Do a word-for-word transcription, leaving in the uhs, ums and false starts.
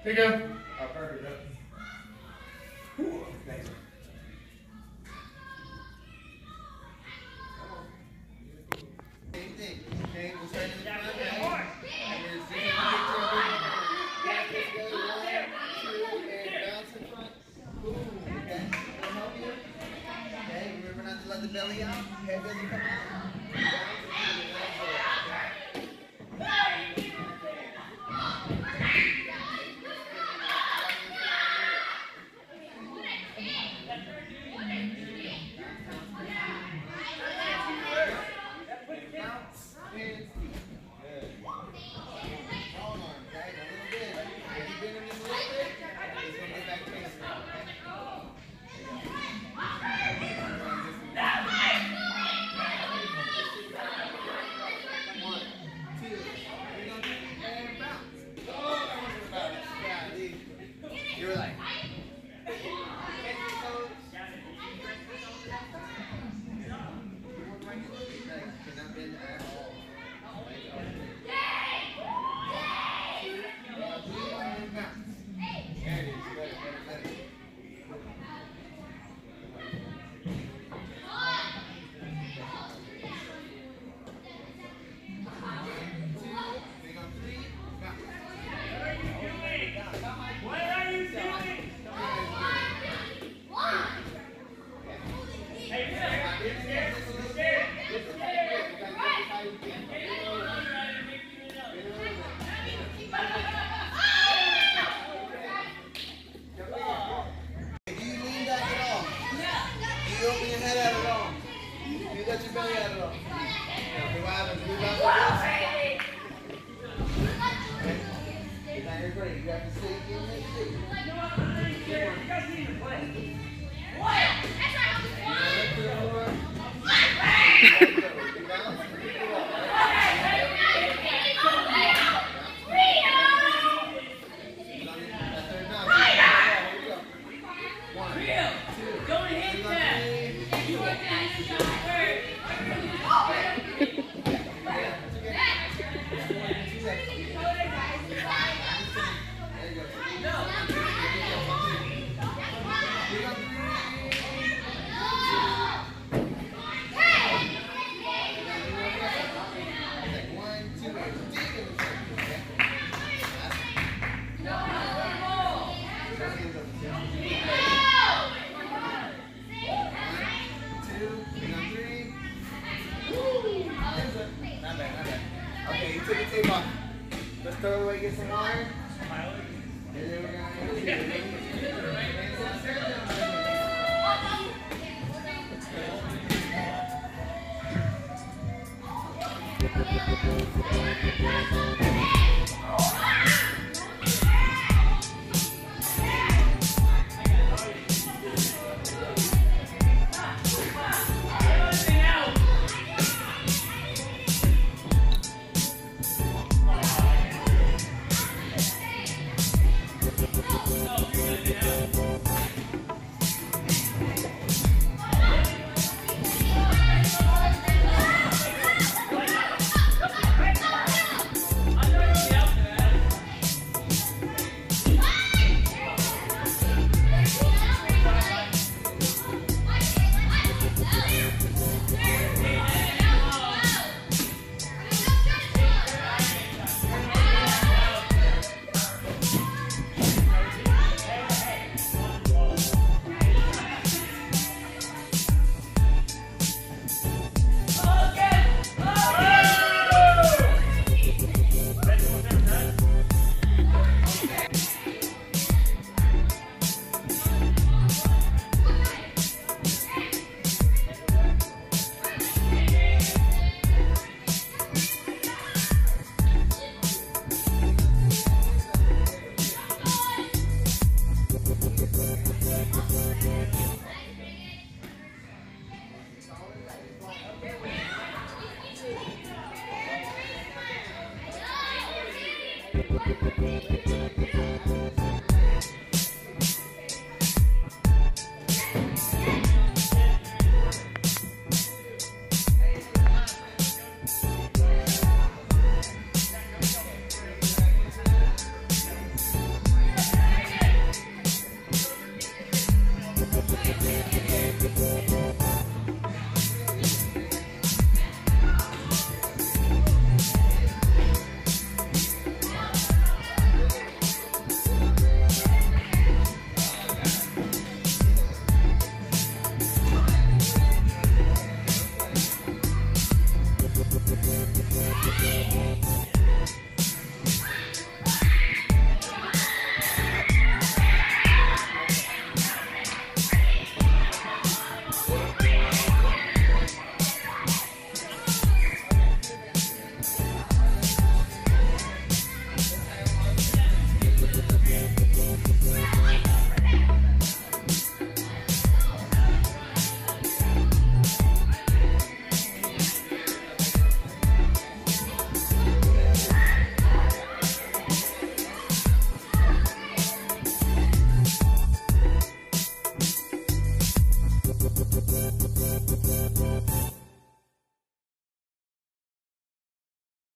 Here you go. Oh, perfect. Yep. Next. Same thing. Okay, we'll start in the front. And then see if we can get to a big grab this together. One, two, and bounce in front. Boom. Okay. Will help you. Okay, remember not to let the belly out. Head doesn't come out. Bounce and do the Let's throw away, get some water. And then we're going to